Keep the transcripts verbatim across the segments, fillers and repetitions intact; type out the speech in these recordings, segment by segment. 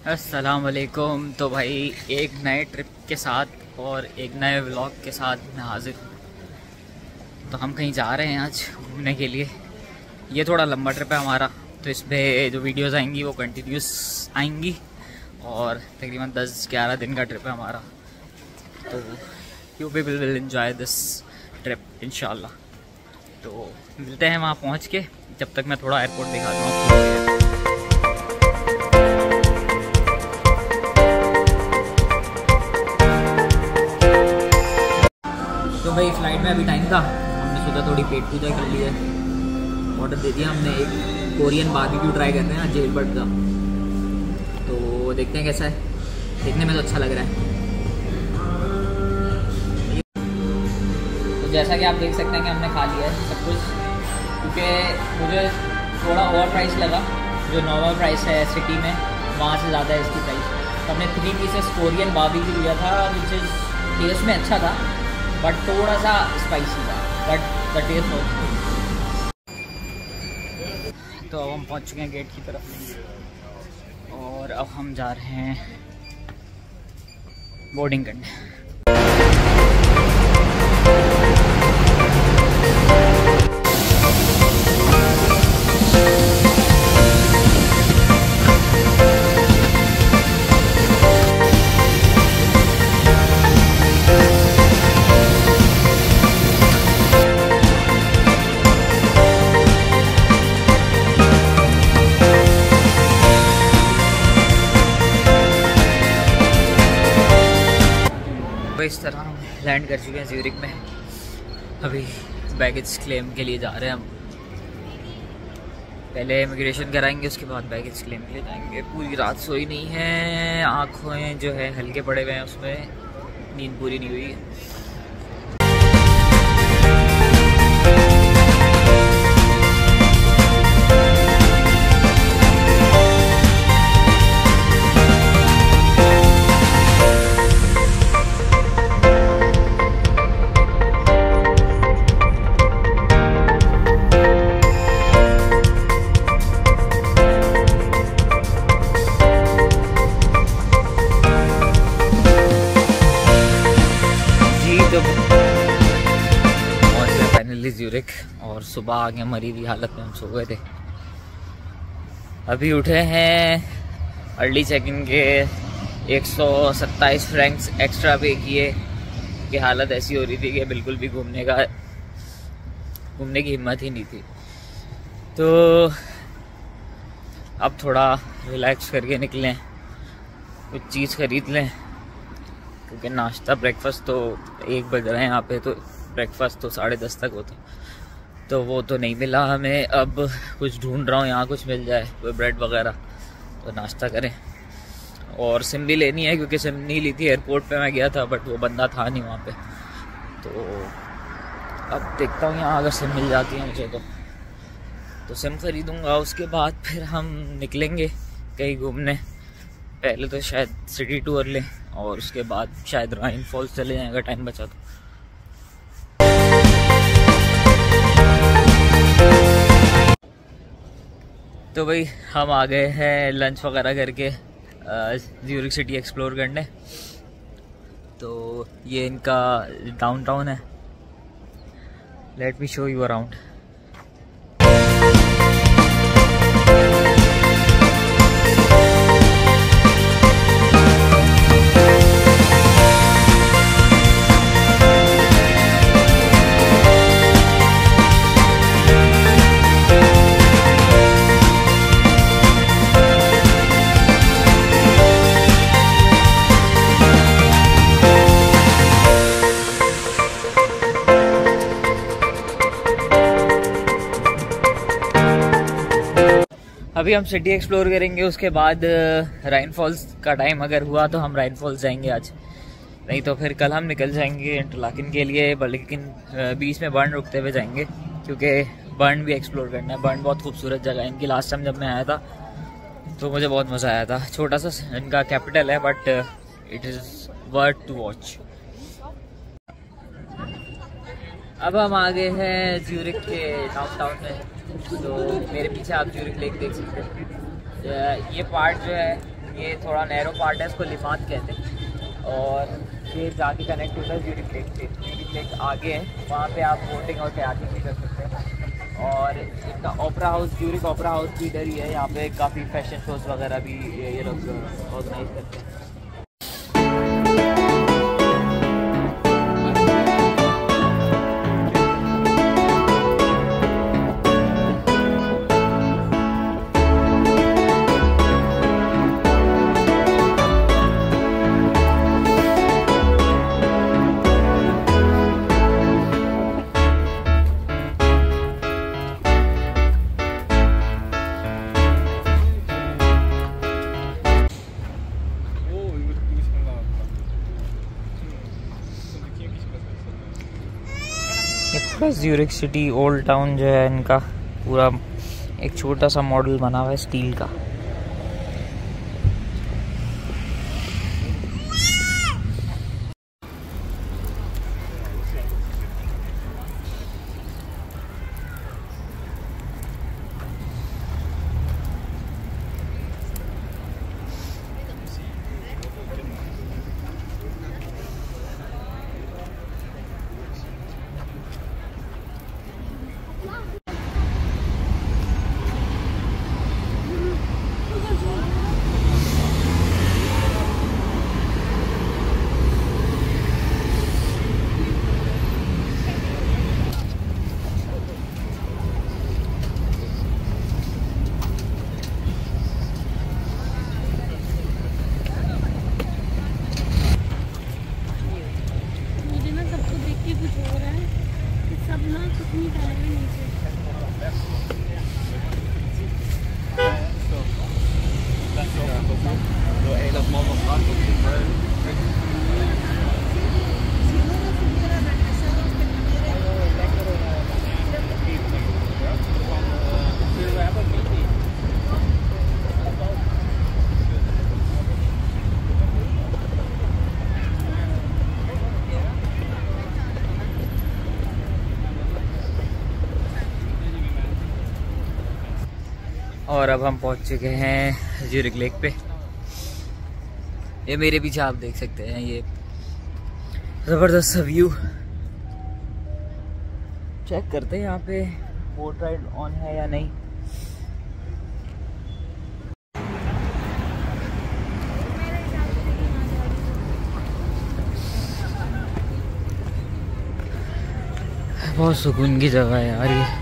अस्सलाम वालेकुम। तो भाई एक नए ट्रिप के साथ और एक नए व्लॉग के साथ मैं हाजिर हूँ। तो हम कहीं जा रहे हैं आज घूमने के लिए। ये थोड़ा लंबा ट्रिप है हमारा, तो इसमें जो वीडियोस आएंगी वो कंटिन्यूस आएंगी और तकरीबन दस ग्यारह दिन का ट्रिप है हमारा। तो you people will enjoy this trip इंशाल्लाह। तो मिलते हैं वहाँ पहुँच के। जब तक मैं थोड़ा एयरपोर्ट दिखा दूँ आपको। तो भाई फ्लाइट में अभी टाइम था, हमने सोचा थोड़ी पेट पूजा कर ली है। ऑर्डर दे दिया हमने, एक कोरियन बारबेक्यू ट्राई करते हैं जेल बर्ड का। तो देखते हैं कैसा है, देखने में तो अच्छा लग रहा है। तो जैसा कि आप देख सकते हैं कि हमने खा लिया है सब कुछ, क्योंकि मुझे थोड़ा ओवर प्राइस लगा। जो नॉर्मल प्राइस है सिटी में, वहाँ से ज़्यादा है इसकी प्राइस। तो हमने थ्री पीसेस कोरियन बारबेक्यू लिया था, विच इज़ टेस्ट में अच्छा था बट थोड़ा सा स्पाइसी था, बट द टेस्ट वॉज। तो अब हम पहुंच चुके हैं गेट की तरफ और अब हम जा रहे हैं बोर्डिंग करने। इस तरह हम लैंड कर चुके हैं ज्यूरिक में। अभी बैगेज क्लेम के लिए जा रहे हैं हम। पहले इमिग्रेशन कराएंगे, उसके बाद बैगेज क्लेम के लिए जाएंगे। पूरी रात सोई नहीं है, आँखें जो है हल्के पड़े हुए हैं, उसमें नींद पूरी नहीं हुई है। ज्यूरिक और सुबह आ गए, मरी हुई हालत में हम सो गए थे। अभी उठे हैं, अर्ली चेक इन के एक सौ सत्ताईस फ्रैंक्स एक्स्ट्रा पे किए कि हालत ऐसी हो रही थी कि बिल्कुल भी घूमने का घूमने की हिम्मत ही नहीं थी। तो अब थोड़ा रिलैक्स करके निकलें, कुछ चीज़ खरीद लें, क्योंकि नाश्ता ब्रेकफास्ट तो एक बज रहे हैं यहाँ पे, तो ब्रेकफास्ट तो साढ़े दस तक होता, तो वो तो नहीं मिला हमें। अब कुछ ढूंढ रहा हूँ, यहाँ कुछ मिल जाए कोई ब्रेड वगैरह तो नाश्ता करें। और सिम भी लेनी है, क्योंकि सिम नहीं ली थी एयरपोर्ट पे मैं गया था, बट वो बंदा था नहीं वहाँ पे। तो अब देखता हूँ यहाँ अगर सिम मिल जाती है मुझे तो तो सिम खरीदूँगा। उसके बाद फिर हम निकलेंगे कहीं घूमने। पहले तो शायद सिटी टूर लें और उसके बाद शायद राइन फॉल्स चले जाएँ अगर टाइम बचा तो। तो भाई हम आ गए हैं लंच वगैरह करके ज्यूरिक सिटी एक्सप्लोर करने। तो ये इनका डाउनटाउन है। Let me show you around. अभी हम सिटी एक्सप्लोर करेंगे, उसके बाद राइन फॉल्स का टाइम अगर हुआ तो हम राइन फॉल्स जाएंगे आज, नहीं तो फिर कल हम निकल जाएंगे इंटरलाकिन के लिए। लेकिन बीच में बर्न रुकते हुए जाएंगे, क्योंकि बर्न भी एक्सप्लोर करना है। बर्न बहुत खूबसूरत जगह है इनकी। लास्ट टाइम जब मैं आया था तो मुझे बहुत मज़ा आया था। छोटा सा इनका कैपिटल है, but it is worth to watch. अब हम आ गए हैं ज्यूरिक के डाउनटाउन में। तो मेरे पीछे आप ज्यूरिक लेक देख सकते हैं। ये पार्ट जो है ये थोड़ा नैरो पार्ट है, इसको लिफात कहते हैं। और ये जाके कनेक्ट होता है ज्यूरिक लेक से। ज्यूरिक लेक आगे है, वहाँ पे आप बोटिंग और कयाकिंग भी कर सकते हैं। और इनका opera house, Zurich opera house भी इधर ही है। यहाँ पे काफ़ी फैशन शोज़ वगैरह भी ये लोग ऑर्गेनाइज करते हैं। Plus Zurich city old town जो है इनका पूरा एक छोटा सा मॉडल बना हुआ है स्टील का। और अब हम पहुंच चुके हैं ज्यूरिक लेक पे। ये मेरे पीछे आप देख सकते हैं, ये ज़बरदस्त सा व्यू। चेक करते हैं यहाँ पे बोट राइड ऑन है या नहीं। बहुत सुकून की जगह है यार ये।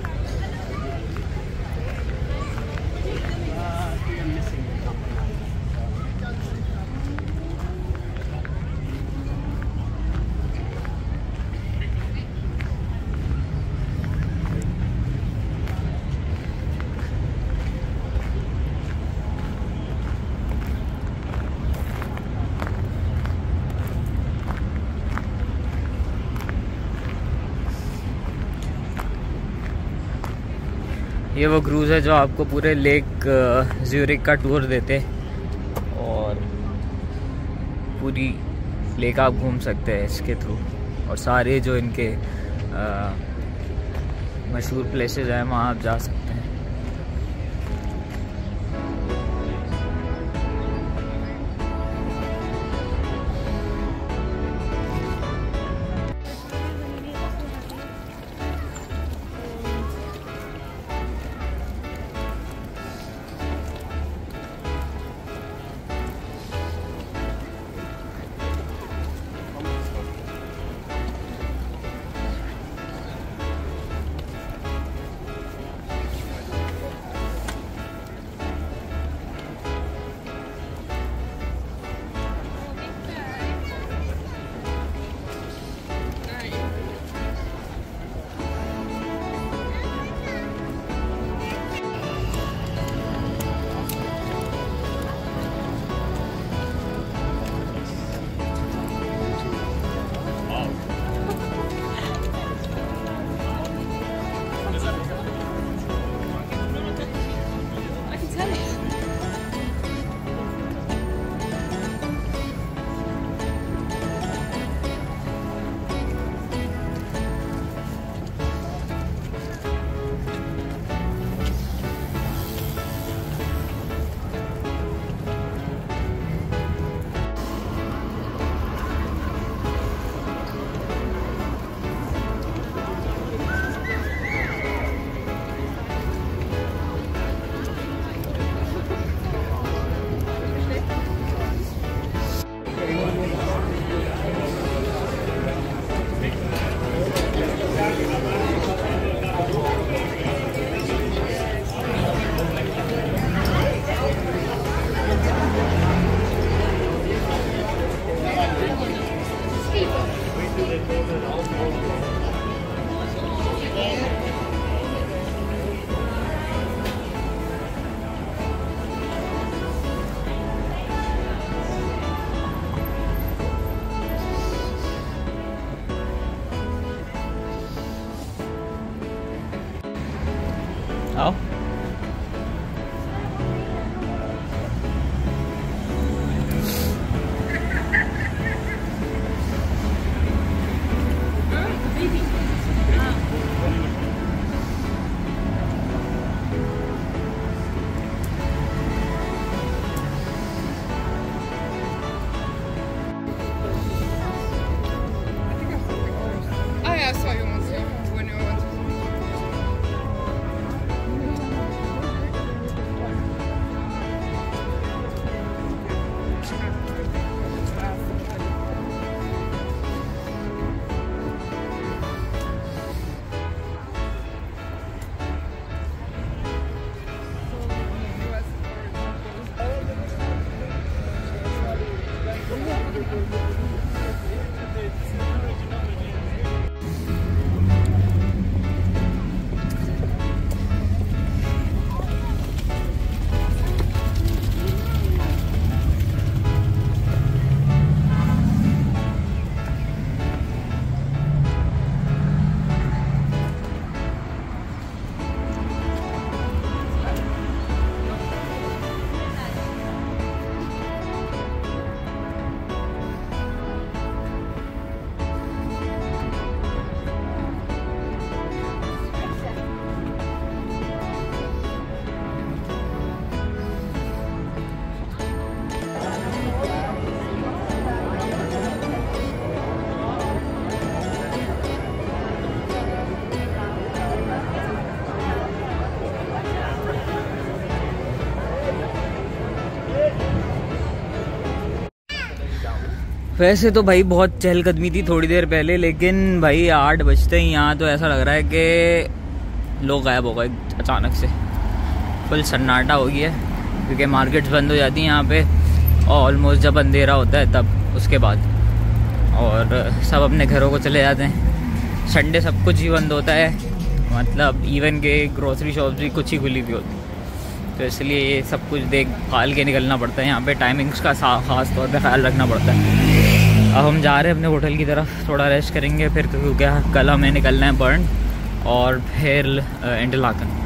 ये वो क्रूज़ है जो आपको पूरे लेक ज्यूरिक का टूर देते और पूरी लेक आप घूम सकते हैं इसके थ्रू। और सारे जो इनके मशहूर प्लेसेस हैं वहाँ आप जा सकते हैं। वैसे तो भाई बहुत चहलकदमी थी थोड़ी देर पहले, लेकिन भाई आठ बजते ही यहाँ तो ऐसा लग रहा है कि लोग गायब हो गए अचानक से। फुल सन्नाटा हो गया है क्योंकि मार्केट्स बंद हो जाती हैं यहाँ पे और ऑलमोस्ट जब अंधेरा होता है तब उसके बाद, और सब अपने घरों को चले जाते हैं। संडे सब कुछ ही बंद होता है, मतलब इवन के ग्रोसरी शॉप्स भी कुछ ही खुली हुई होती, तो इसलिए ये सब कुछ देख भाल के निकलना पड़ता है। यहाँ पे टाइमिंग्स का खास तौर पे ख्याल रखना पड़ता है। अब हम जा रहे हैं अपने होटल की तरफ, थोड़ा रेस्ट करेंगे फिर, क्योंकि कल हमें निकलना है बर्न और फिर इंटरलाकन।